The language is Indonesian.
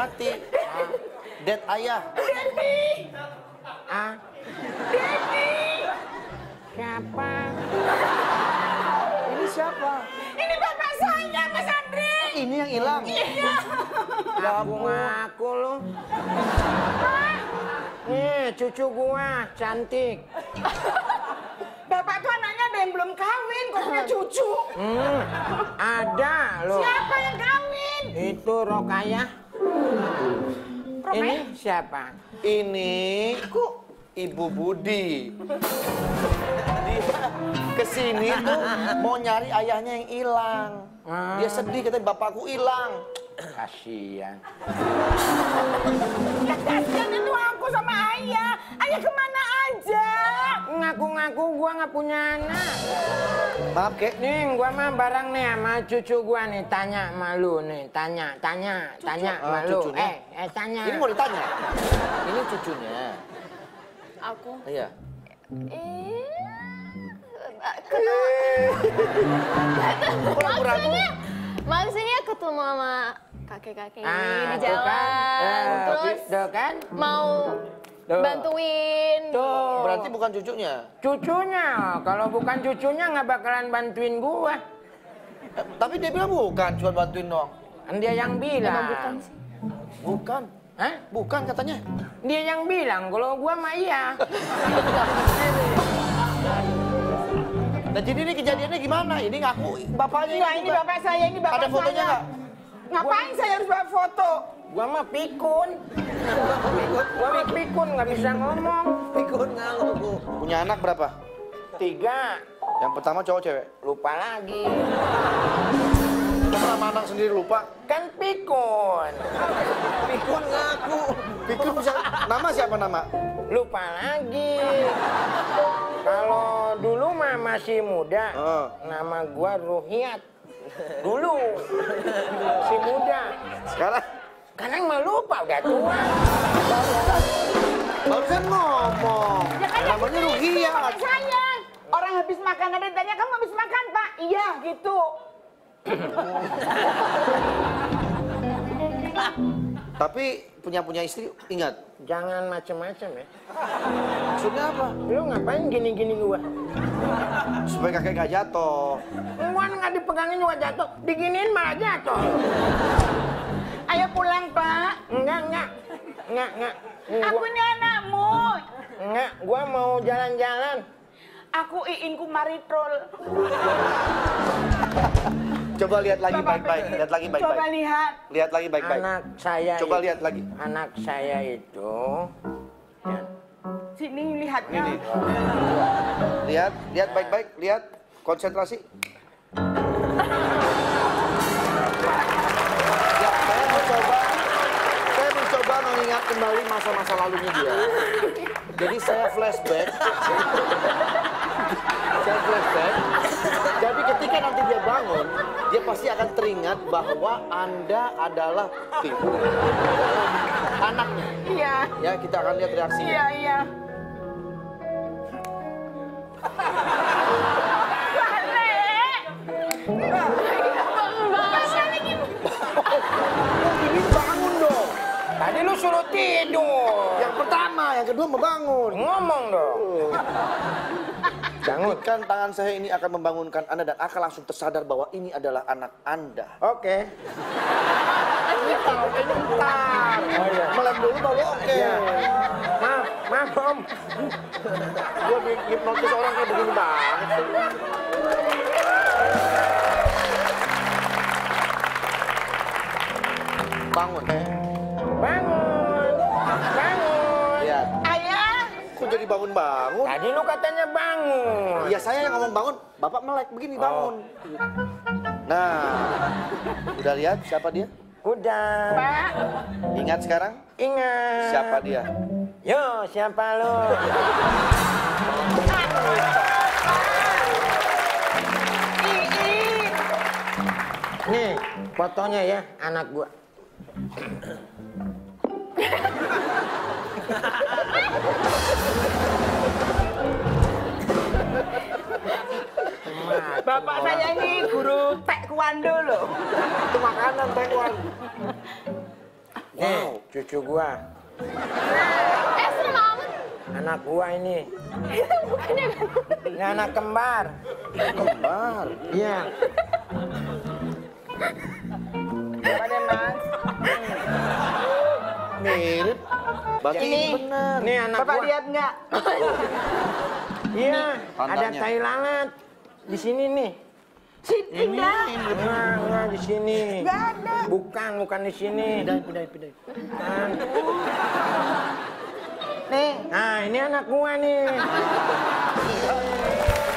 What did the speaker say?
mati. Dead ayah. Denny. Ah, Denny. siapa? Ini siapa? Ini bapak saya, Mas Andre. Ini yang hilang. Iya. Ngaku lu. Nih, cucu gua cantik. Bapak tuh anaknya ada yang belum kawin, kok punya cucu. Ada loh. Siapa yang kawin? Itu Rokayah. Ini siapa? Ini Ibu Budi. Dia kesini tuh mau nyari ayahnya yang hilang. Dia sedih katanya bapakku hilang. Kasian. Kasian itu aku sama ayah. Ayah kemana aja? Ngaku-ngaku gua nggak punya anak. Maaf, Kek. Nih, gua mah bareng nih sama cucu gua nih. Tanya sama lu nih. Tanya sama lu. Cucunya? Tanya. Ini mau ditanya. Ini cucunya. Aku. Iya. Maksudnya ketemu sama kakek-kakek ini di tuh jalan. kan. Terus Tuh kan. mau Tuh. bantuin. Tuh. Berarti bukan cucunya. Cucunya. Kalau bukan cucunya nggak bakalan bantuin gua. Tapi dia bilang bukan, cuma bantuin doang. Kan dia yang bilang. Emang bukan sih. Bukan. Hah? Bukan katanya. Dia yang bilang, kalau gua mah iya. Nah jadi ini kejadiannya gimana? Ini ngaku bapaknya Enggak, ini bukan. bapak saya, ini bapak Ada fotonya saya. nggak? Ngapain saya harus bawa foto? Gua mah pikun. Gua mah pikun, nggak bisa ngomong. Pikun ngaku. Punya anak berapa? 3. Yang pertama cowok cewek? Lupa lagi. Nama anak sendiri lupa? Kan pikun. Pikun ngaku. Pikun bisa, nama siapa nama? Lupa lagi. Kalau dulu mah masih muda, nama gua Ruhiat. Dulu masih muda. Sekarang mah lupa, udah tua. Barusan ngomong. Ya kan Namanya Ruhiat. Saya. Orang habis makan ada yang tanya, kamu habis makan, Pak? Iya, gitu. Tapi punya istri ingat. Jangan macem-macem ya. Maksudnya apa? Lu ngapain gini-gini gua? Supaya kakek gak jatuh. Gua nggak dipegangin juga jatuh, diginiin malah jatuh. Ayo pulang, Pak. Enggak. Aku ini anakmu. Enggak, gua mau jalan-jalan. Aku Iinku Maritrol. Coba lihat lagi baik-baik. Lihat lagi baik-baik. Coba lihat. Lihat lagi baik-baik. Anak saya. Coba lihat lagi. Anak saya itu. Ya. Sini lihatnya. Ini. Lihat baik-baik. Lihat. Konsentrasi. Ya, saya mencoba mengingat kembali masa-masa lalunya dia. Jadi saya flashback. Jadi ketika nanti dia bangun, dia pasti akan teringat bahwa Anda adalah anaknya. Iya. Ya, kita akan lihat reaksinya. Iya. Ini bangun dong. Tadi lu suruh tidur. Yang pertama, yang kedua membangun. Ngomong dong. Bangun. Kan tangan saya ini akan membangunkan Anda dan akan langsung tersadar bahwa ini adalah anak Anda. Oke. Ini ntar. Melek dulu baru oke. Ya. Maaf Om. Gue hipnotis orang kayak begini banget sih. Bangun. Bangun. Lihat. Ayah. Kok jadi bangun-bangun? Tadi lu katanya bangun. Ya saya yang ngomong bangun, Bapak melek begini bangun. Nah, udah lihat siapa dia? Udah. Pak. Ingat sekarang? Ingat. Siapa dia? Yo, siapa lu? Nih, fotonya ya, anak gua. Bapak saya ini guru taekwondo loh. Itu makanan taekwondo. Nih, cucu gua. Serem amat. Anak gua ini. Itu bukannya kan. Ini anak kembar. Kembar. Iya. Apa deh, Mas? Mirip. Berarti Ini. benar. Ini anak Bapak gua. lihat nggak? Iya, ada Tandanya. tai lalat. Di sini nih. Sini dah. Enggak di sini. Nggak ada. Bukan di sini. Pindah. Bukan. Nih. Nah, ini anak gua nih.